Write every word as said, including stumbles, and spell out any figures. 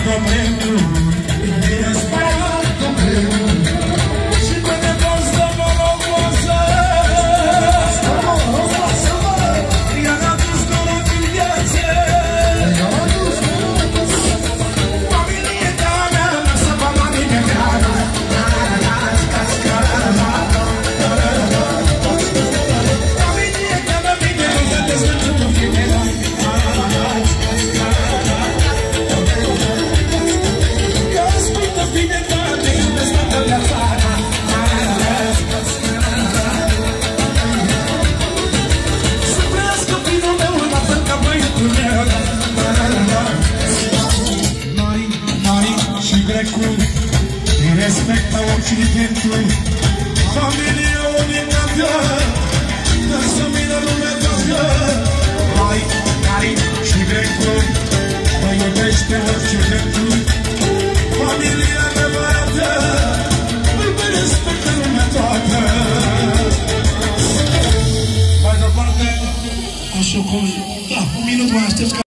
Respecta Occidentul, familia unicată, să vină lumea toată. Hai, hai și grecul, mă iubește Occidentul, familia adevărată, îl respectă lumea toată. Mai departe, așa cum, da, un minut mai aștept.